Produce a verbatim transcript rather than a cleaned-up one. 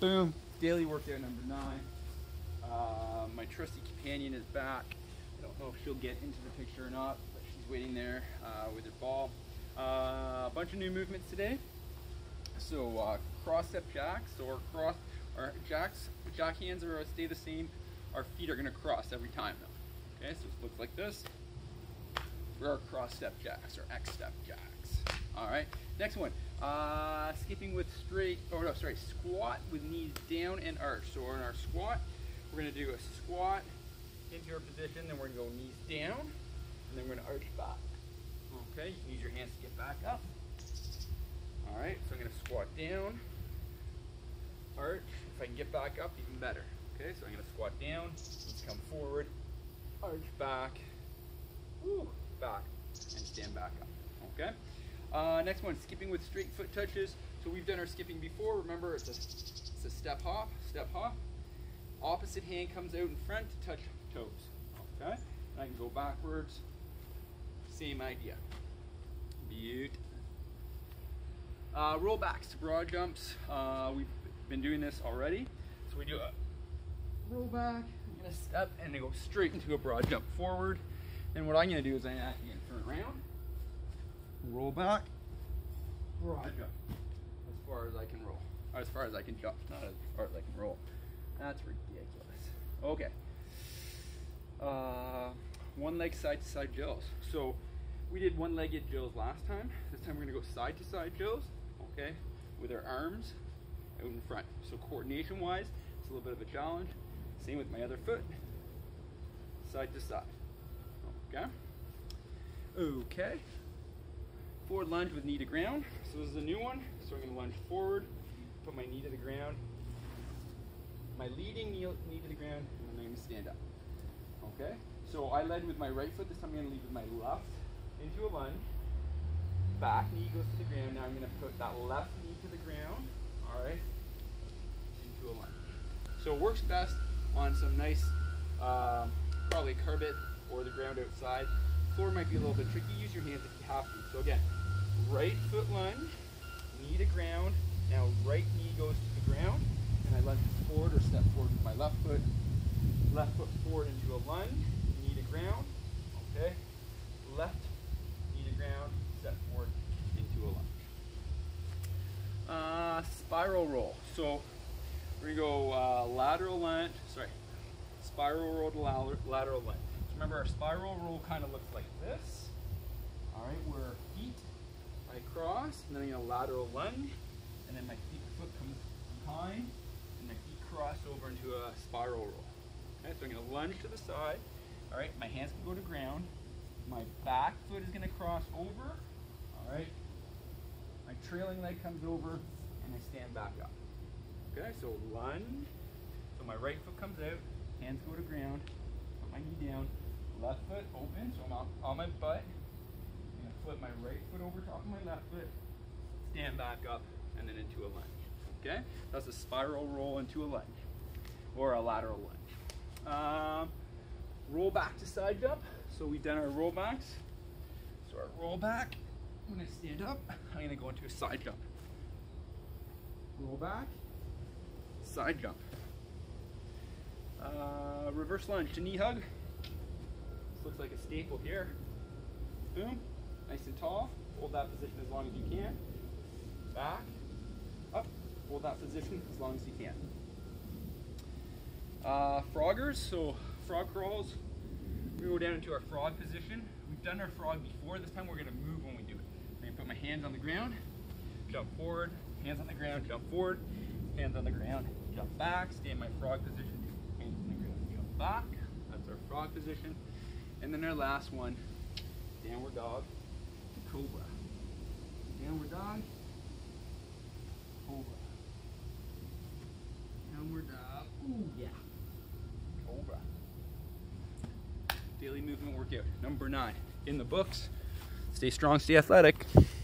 Boom. Daily workout number nine. Uh, my trusty companion is back. I don't know if she'll get into the picture or not, but she's waiting there uh, with her ball. Uh, a bunch of new movements today. So uh, cross step jacks, or cross, our jacks, jack hands are stay the same. Our feet are gonna cross every time though. Okay, so it looks like this. For our cross step jacks or X step jacks. All right, next one. Uh, skipping with straight, oh no, sorry, squat with knees down and arch. So in our squat, we're gonna do a squat into our position, then we're gonna go knees down, and then we're gonna arch back. Okay, you can use your hands to get back up. All right, so I'm gonna squat down, arch. If I can get back up, even better. Okay, so I'm gonna squat down, let's come forward, arch back, woo, back, and stand back up. Okay. Uh, next one, skipping with straight foot touches. So we've done our skipping before. Remember, it's a, it's a step hop, step hop. Opposite hand comes out in front to touch toes. Okay, and I can go backwards. Same idea. Beaut. Uh, roll backs to broad jumps. Uh, we've been doing this already. So we do a roll back. I'm gonna step and then go straight into a broad jump forward. And what I'm gonna do is I'm actually gonna turn around. Roll back, broad jump, as far as I can roll, or as far as I can jump, not as far as I can roll. That's ridiculous. Okay. Uh, one leg side to side jills. So we did one legged jills last time. This time we're gonna go side to side jills, okay, with our arms out in front. So coordination wise, it's a little bit of a challenge. Same with my other foot, side to side. Okay. Okay. Forward lunge with knee to ground. So this is a new one. So I'm going to lunge forward, put my knee to the ground, my leading knee, knee to the ground, and then I'm going to stand up. Okay? So I led with my right foot. This time I'm going to lead with my left into a lunge. Back knee goes to the ground. Now I'm going to put that left knee to the ground. All right? Into a lunge. So it works best on some nice, um, probably carpet or the ground outside. Floor might be a little bit tricky. Use your hands if you have to. So again, right foot lunge, knee to ground. Now right knee goes to the ground, and I lunge forward or step forward with my left foot. Left foot forward into a lunge, knee to ground. Okay. Left knee to ground, step forward into a lunge. Uh, spiral roll. So we're gonna go uh, lateral lunge. Sorry, spiral roll to lateral lunge. Remember, our spiral roll kind of looks like this. All right, where feet, I cross, and then I'm going to lateral lunge, and then my feet, foot comes behind, and my feet cross over into a spiral roll. Okay, so I'm going to lunge to the side. All right, my hands can go to ground. My back foot is going to cross over. All right, my trailing leg comes over, and I stand back up. Okay, so lunge. So my right foot comes out, hands go to ground, put my knee down. Left foot open, so I'm on, on my butt. I'm gonna flip my right foot over top of my left foot, stand back up, and then into a lunge. Okay? That's a spiral roll into a lunge, or a lateral lunge. Um, roll back to side jump. So we've done our roll backs. So our roll back, I'm gonna stand up, I'm gonna go into a side jump. Roll back, side jump. Uh, reverse lunge to knee hug. Looks like a staple here. Boom, nice and tall. Hold that position as long as you can. Back, up, hold that position as long as you can. Uh, froggers, so frog crawls. We go down into our frog position. We've done our frog before. This time we're gonna move when we do it. I'm gonna put my hands on the ground, jump forward, hands on the ground, jump forward, hands on the ground, jump back, stay in my frog position, hands on the ground, jump back. That's our frog position. And then our last one, downward dog to cobra. Downward dog, cobra. Downward dog, ooh yeah, cobra. Daily movement workout, number nine. In the books. Stay strong, stay athletic.